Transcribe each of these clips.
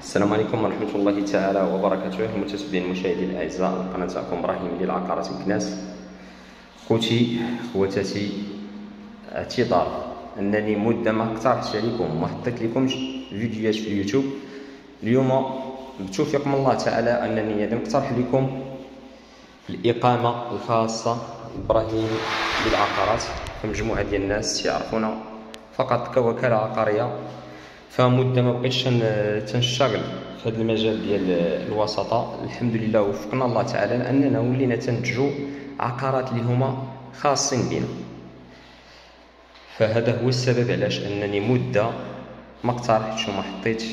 السلام عليكم ورحمة الله تعالى وبركاته. المتابعين المشاهدين الأعزاء، القناة تاعكم إبراهيم ديال عقارات مكناس. خوتي خواتاتي، اعتذار أنني مدة ما اقترحتش عليكم وما حطيت لكمش فيديوهات في اليوتيوب. اليوم بتوفيق من الله تعالى أنني نقترح لكم الإقامة الخاصة إبراهيم بالعقارات. فمجموعة ديال الناس يعرفونا فقط كوكالة عقارية، فمدة ما بقيتش تنشتغل في هذا المجال ديال الوساطة. الحمد لله وفقنا الله تعالى لأننا ولينا تنتجو عقارات اللي هما خاصين بنا. فهذا هو السبب علاش أنني مدة ما اقترحتش وما حطيتش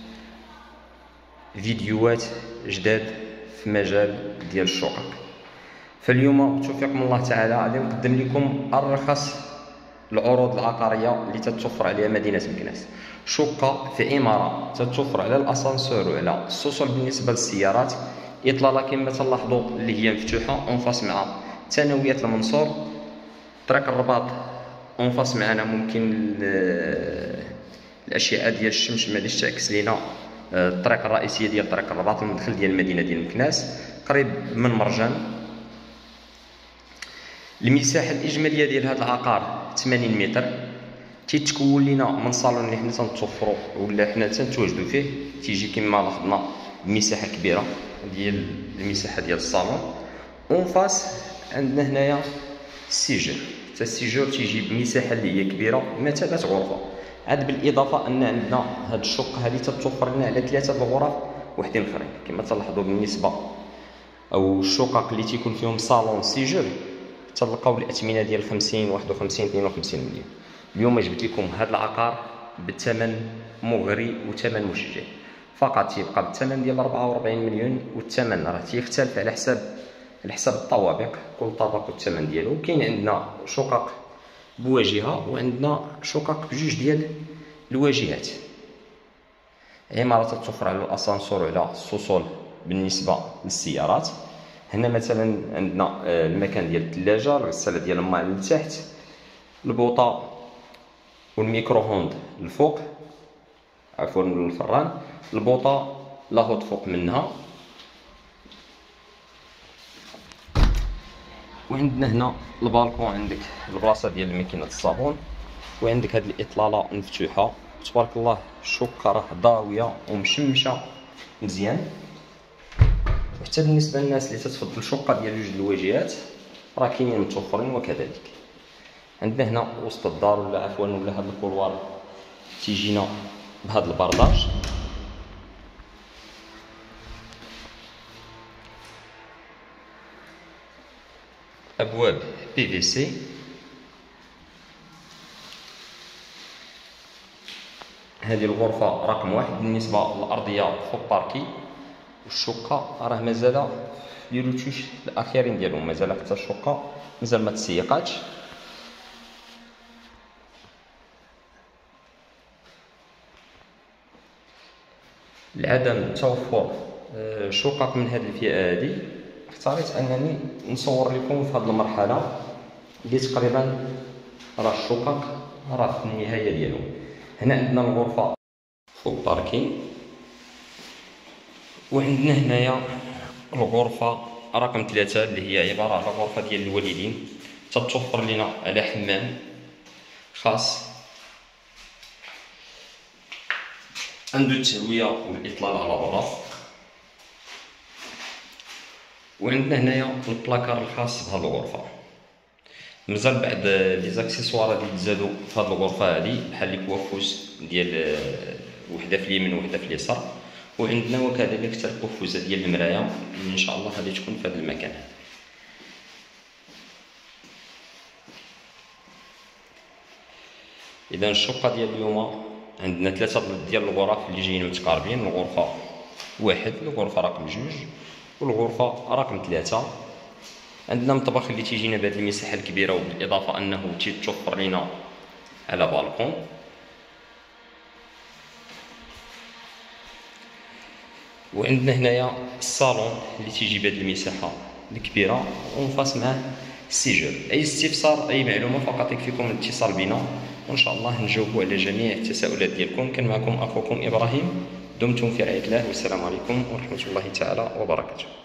فيديوهات جداد في مجال ديال الشقق. فاليوم بتوفيق من الله تعالى غادي نقدم لكم أرخص العروض العقارية اللي تتوفر عليها مدينة مكناس. شقة في عمارة تتوفر على الأسانسور وعلى السوسول بالنسبة للسيارات، إطلالة كما تلاحظوا اللي هي مفتوحة أنفاس مع ثانوية المنصور. طريق الرباط أنفاس معنا، ممكن الأشعة ديال الشمس ما غاديش تعكس لينا الطريق الرئيسية ديال طريق الرباط، المدخل ديال المدينة ديال مكناس قريب من مرجان. المساحة الإجمالية ديال هذا العقار 80 متر، تيتكون لينا من صالون اللي حنا تنتوفروا ولا حنا تنتواجدوا فيه، تيجي كما لاحظنا مساحة كبيرة ديال المساحة ديال الصالون. اونفاس عندنا هنايا السيجور، حتى السيجور تيجي بمساحة اللي هي كبيرة، مثلا غرفة. عاد بالإضافة أن عندنا هاد الشقة هذه تتوفر لنا على 3 الغرف وحدين اخرين كما تلاحظوا. بالنسبة أو الشقق اللي تيكون فيهم صالون سيجور تلقاو الأثمنة ديال 50 51 52 مليون. اليوم جبت لكم هذا العقار بثمن مغري وثمن مشجع، فقط تيبقى بالثمن ديال 44 مليون. والثمن راه تيختلف على حساب الطوابق، كل طابق والثمن ديالو. كاين عندنا شقق بواجهه وعندنا شقق بجوج ديال الواجهات. عمارة تتوفر على الاسانسور وعلى السوسول بالنسبه للسيارات. هنا مثلا عندنا المكان ديال الثلاجه، الغساله ديال الماء لتحت، البوطه والميكرو هوند الفوق، عفوا الفران، البوطه لاهوت فوق منها. وعندنا هنا البالكون، عندك البلاصه ديال ماكينه الصابون، وعندك هذه الاطلاله مفتوحه تبارك الله. الشقه راه ضاويه ومشمشه مزيان. وحتى بالنسبه للناس اللي تتفضل شقه ديال جوج الواجهات راه كاينين متوفرين. وكذلك عندنا هنا وسط الدار ولا عفوا ولا هذا الكولوار تيجينا بهذا البرداج. ابواب بي في سي. هذه الغرفه رقم 1 بالنسبه للارضيه فوق باركي. والشقه راه مازال لي روتوش الاخيرين ديالهم، مازال حتى الشقه مازال ما تسيقاتش. لعدم توفر شقق من هذه الفئه هذه اختاريت انني نصور لكم في هذه المرحله اللي تقريبا راه الشقق راه في النهايه ديالهم. هنا عندنا الغرفه فوق باركين، وعندنا هنايا الغرفه رقم 3 اللي هي عباره على غرفه ديال الوالدين، تتوفر لنا على حمام خاص عنده التهويه والاطلال على الغرف. وعندنا هنايا البلاكار الخاص بهذه الغرفه. مازال بعد لي زاكسيسوار اللي تزادوا في هذه الغرفه هذه، بحال الكوافوس ديال وحده في اليمين وحده في اليسار. وعندنا وكذلك حتى الكوفوزه ديال المرايه اللي ان شاء الله غادي تكون في هذا المكان. اذا الشقه ديال اليوم عندنا 3 ديال الغرف اللي جايين متقاربين، الغرفه 1، الغرفه رقم 2، والغرفه رقم 3. عندنا مطبخ اللي تيجينا بهذه المساحه الكبيره، وبالاضافه انه تيتوفر لنا على بالكون. وعندنا هنايا الصالون اللي تيجي بهذه المساحه الكبيره ونفاس مع السيجور. اي استفسار اي معلومه فقط يكفيكم الاتصال بنا، وان شاء الله نجاوبوا على جميع التساؤلات ديالكم. كان معكم اخوكم ابراهيم دمتم في رعاية الله، والسلام عليكم ورحمة الله تعالى وبركاته.